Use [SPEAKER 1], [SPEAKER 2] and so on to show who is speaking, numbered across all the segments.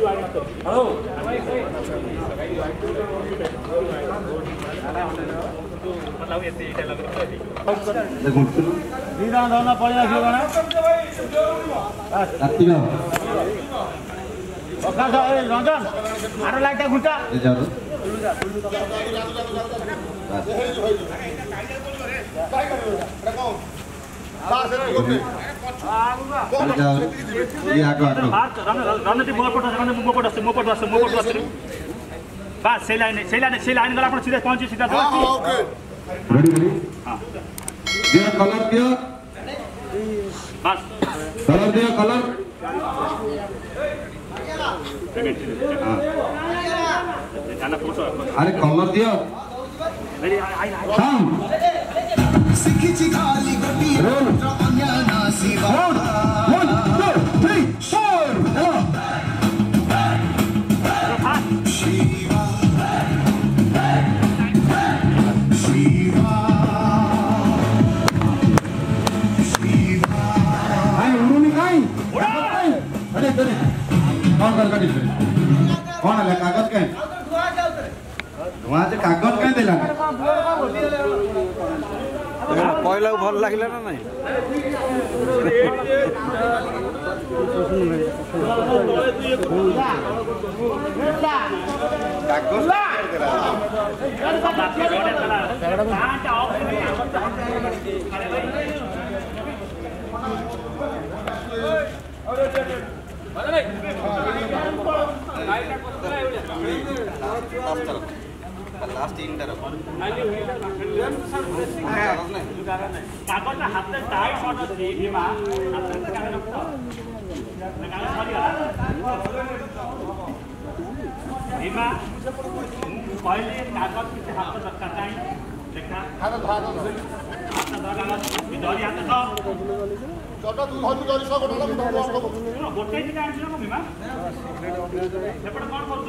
[SPEAKER 1] रंजन आरो लाइट घुंटा रणनीति मोपट बस से लाइन गला सीधा पहुंची सीधा
[SPEAKER 2] दियो कलर दियो
[SPEAKER 1] बस
[SPEAKER 2] कलर दियो कलर अरे कलर दियो कौन है कागज के वहां से कागज कहीं दिला
[SPEAKER 3] पहला भल लगे ना नहीं लास्ट इंटर
[SPEAKER 1] कागज हाथ में टाइट शॉट ଅଛି भीमा हाथ में कागज भीमा पहले कागज के हाथ में रखता है देखा हाथ धरा विदोरी हाथ तो छोटा तू हनु जरी सो गोटे गोटे दिका आछिलो को भीमा सेपट कोन करछु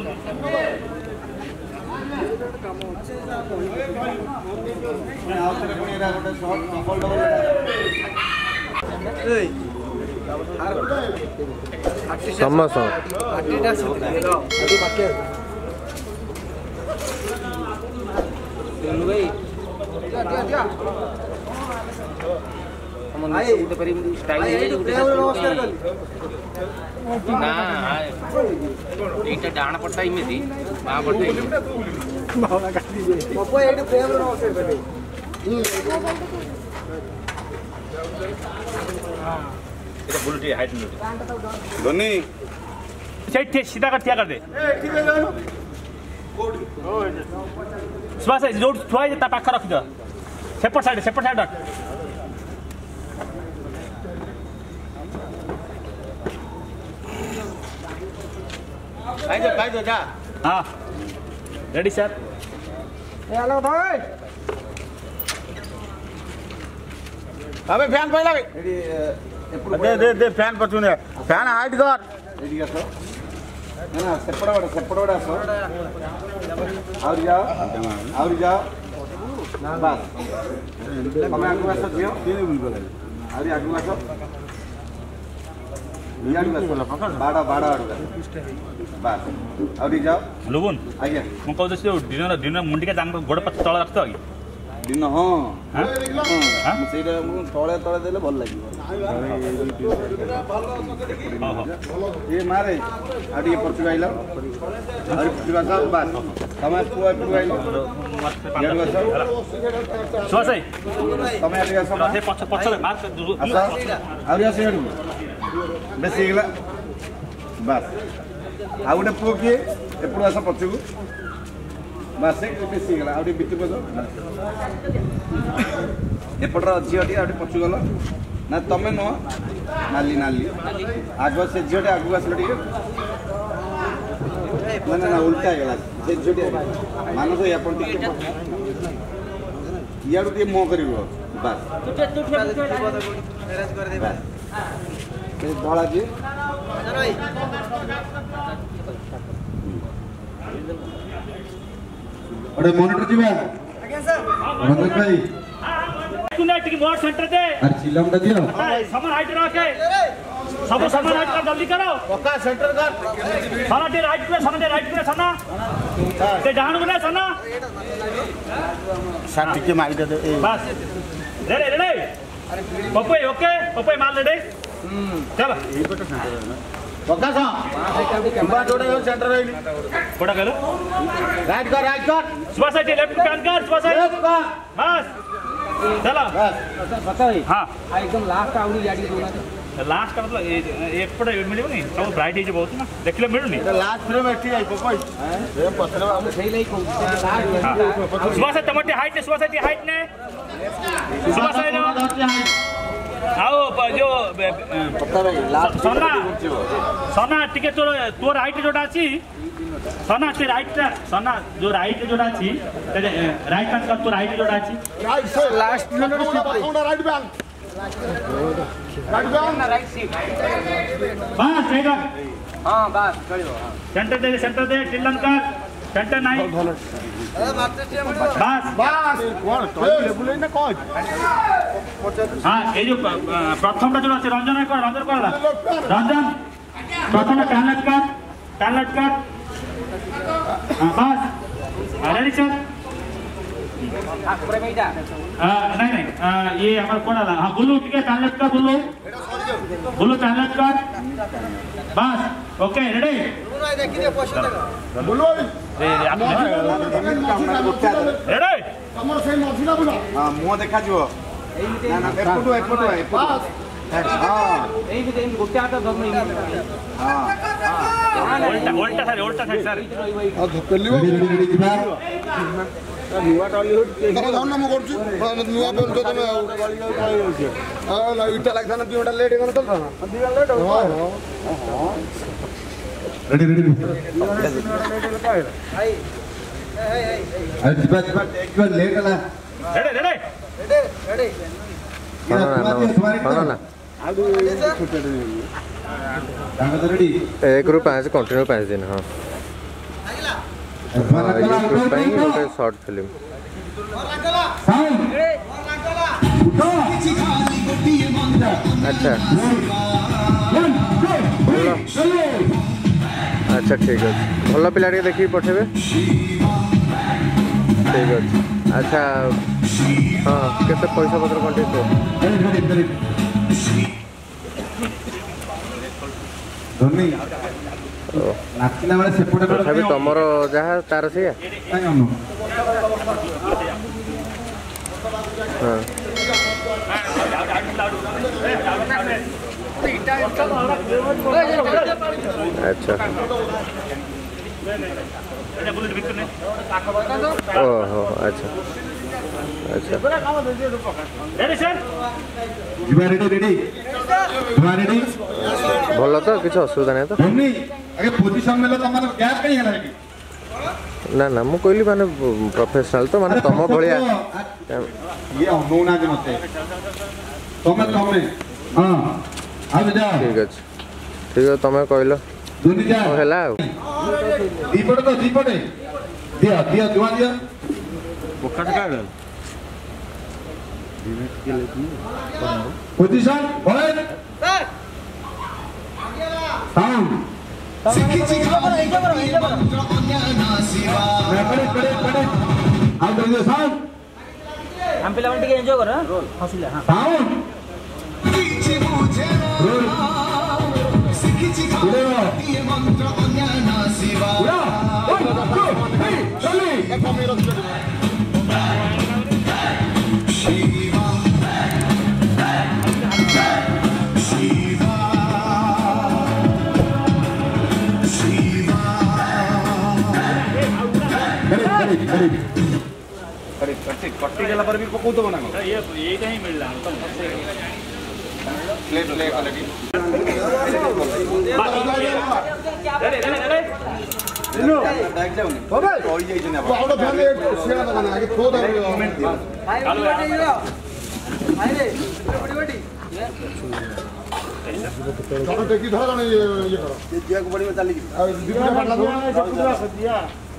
[SPEAKER 4] डाण पट्टा इमेजी बाँ पट्टा बुलटी हाइट
[SPEAKER 3] धोनी
[SPEAKER 1] सीधा कर दिया कर दे सुभाष जो थुआ पाख रखी दो सेपट साइड
[SPEAKER 4] खाई दो जा
[SPEAKER 1] हाँ रेडी सर
[SPEAKER 3] हेलो भाई अबे फैन पहला दे दे फैन पछुने फैन हाइट कर रेडी कर ना सेपड़ा बड़ा सो और जाओ बस हमें आगु आसो दियो और आगु आसो बाड़ा बस और जाओ
[SPEAKER 1] लुबुन
[SPEAKER 3] आज्ञा
[SPEAKER 1] मु कहू दिन मुंडी का जान गोड़ पत्ता तळ रखतो आगे
[SPEAKER 3] दिन हाँ तले तले देले भल लगे ये मारे आड़ी पछु आइलो और पछुआ सब बस समय पुआ आइलो यार बस
[SPEAKER 1] सुभाष
[SPEAKER 3] समय आड़ी सब
[SPEAKER 1] से पछ मार
[SPEAKER 3] और या से बेसी गेला बस आ गोटे पुओ किए एपड़ आस पछू बस बेसी गेला आ बितु पछ एपटर झीटी आ पछू गल ना तमें नुह नाली आग से झीटे आगू आसल ना उल्टा गला से झीटे मानस इाड़ू टे मुह कर बस धला जी
[SPEAKER 2] अरे मॉनिटर जीवा रंजन भाई
[SPEAKER 1] तूने टिक बोर्ड सेंटर दे
[SPEAKER 2] अरे चिल्लाम दियो
[SPEAKER 1] समर हाइट रखे सब सामान राइट कर जल्दी करो
[SPEAKER 3] पक्का सेंटर कर
[SPEAKER 1] साना दे राइट पे साना ते जहान बने साना
[SPEAKER 3] सर टिके मार दे
[SPEAKER 1] बस रेडी पप्पू ओके पप्पू मार रेडी चलो
[SPEAKER 3] पक्का सा बा जोड़े सेंटर रे
[SPEAKER 1] बड़ा कर
[SPEAKER 3] राइट कर
[SPEAKER 1] सुबह से लेफ्ट कान कर सुबह से बस चलो हाँ
[SPEAKER 4] एकदम लास्ट आवड़ी गाड़ी दोना
[SPEAKER 1] लास्ट का मतलब एपटे मिलियो नहीं सब ब्राइट है बहुत ना देखले मिलुनी
[SPEAKER 3] लास्ट फ्रेम एठी आई पकोई ए पछले हम
[SPEAKER 4] सही नहीं को
[SPEAKER 1] सुबह से टमाटे हाइट ने सुबह से ने सुबह से नो आओ जो
[SPEAKER 3] पक्का भाई लास्ट
[SPEAKER 1] सोना टिके तो राइट जोटा अछि सोना ते राइट सोना जो राइट जोटा अछि राइट कान का तो राइट जोटा अछि
[SPEAKER 3] राइट से last minute right back
[SPEAKER 4] right seat
[SPEAKER 1] बस ठीक है
[SPEAKER 4] हां बस चलियो
[SPEAKER 1] सेंटर दे टिल्लन कर सेंटर नहीं बस
[SPEAKER 3] कौन तो लेबुल ना कौन
[SPEAKER 1] हां ये जो प्रथम टा जो আছে रंजन कर रंजन प्रथम टैलेंट कर बस रेडी सर
[SPEAKER 4] पूरा मेटा
[SPEAKER 1] नहीं ये हमारा कौन आला हां बुल्लू ठीक है टैलेंट कर बुल्लू टैलेंट कर बस ओके रेडी
[SPEAKER 3] बोलो
[SPEAKER 1] रेडी
[SPEAKER 3] हमर सही मझिला बुला हां मुंह देखा जिवो ना एपटो हां
[SPEAKER 4] एई भी गोटे हाथ धर नहीं
[SPEAKER 3] हां
[SPEAKER 1] उल्टा साइड सर
[SPEAKER 3] आ धपेलियो रेडी दिबा नुवा टॉलीवुड तम धन म करछु नुवा बेल तो तमे आ इटा लागथाना 2 घंटा लेट गन चलता ना 2 घंटा लेट हो हां
[SPEAKER 2] रेडी अरे दिबा एक बार लेट आला
[SPEAKER 1] रेडी
[SPEAKER 2] ना रेडी
[SPEAKER 5] 1 ରୁ 5 कंटिन्यू 5 दिन हां यूट्यूब पे गोटे शॉर्ट फिल्म अच्छा अच्छा ठीक है भल पिला देखिए पठेबे ठीक है अच्छा हाँ केते पैसा पत्र कंटे
[SPEAKER 2] धोनी नाचिला बेले सेपटे
[SPEAKER 5] तथापि तमर जहाँ तार से अच्छा ओहो अच्छा अच्छा
[SPEAKER 1] रेडी सर
[SPEAKER 2] रेडी
[SPEAKER 5] भल तो किसी असुविधा नहीं तो
[SPEAKER 2] धोनी आगे पोजीशन में तमर गैप कहीं है
[SPEAKER 5] ना ना मु कहली माने प्रोफेशनल तो माने तम भलिया
[SPEAKER 2] ये होना जे मते तमे हां अब जा
[SPEAKER 5] ठीक है तमे कहलो
[SPEAKER 2] धोनी जा
[SPEAKER 5] होला
[SPEAKER 2] दीपटे दिया दुआ दिया
[SPEAKER 3] बोका का
[SPEAKER 2] पोजीशन बॉल साउंड सिखिची खबर पड़े आउट हो साउंड
[SPEAKER 4] हम पिला मन टिके एन्जॉय कर हसिला हां
[SPEAKER 2] साउंड रोल सिखिची खबर ये मंत्र अन्य ना सिवा 1 2 3 चली
[SPEAKER 3] कट्टी गला पर भी पकौ दबो ना
[SPEAKER 1] ये कहीं मिलला
[SPEAKER 3] प्लेट क्वालिटी
[SPEAKER 1] लो
[SPEAKER 3] बैग जाउनी बाबा होई जाई जने बाउडा फैन एक सिया दबना आगे थो दबो कमेंट दियो हाय रे बड़ी तो देखी धर जने ये करो दिया को बड़ी में चली दिया पड़ला दो सब दिया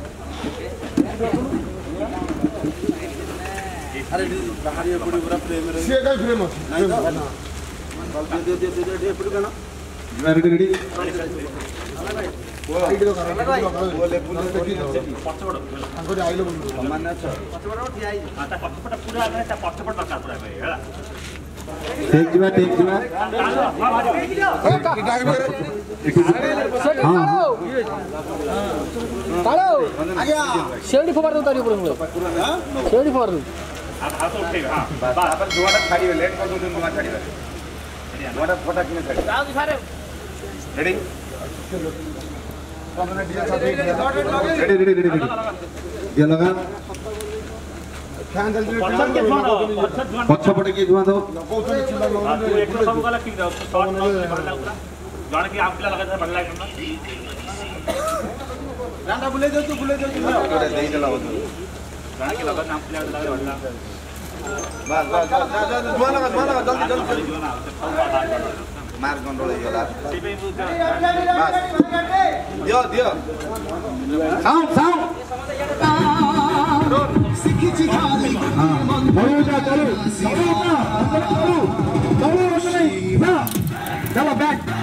[SPEAKER 3] अरे बाहर ये पूरी पूरा फ्रेम रे से का फ्रेम है ना दे दे पूरी गाना
[SPEAKER 6] रेडी रेडी टेक जीवा
[SPEAKER 7] शेवटी फवार दो तारी ऊपर शेवटी फवार दो
[SPEAKER 3] छाड़िए लेट कर दो छाड़िए फोटा किने छाड़िए रेडी
[SPEAKER 6] रेडी रेडी रेडी ये लगा पछपटे के धुआं दो
[SPEAKER 1] सब गला ठीक रहो शॉट जण की आपला लगा था बडला करना
[SPEAKER 3] रांडा बुले दे तू ओटा देई देला हो
[SPEAKER 1] जण की लगा नाम प्लेयर लगा बडला
[SPEAKER 3] बस धुआं लगा जल्दी मार कंट्रोल हो गला दियो
[SPEAKER 6] साउंड
[SPEAKER 2] शिखिची खाली
[SPEAKER 6] चलो चलो चलो चलो चलो चलो बैक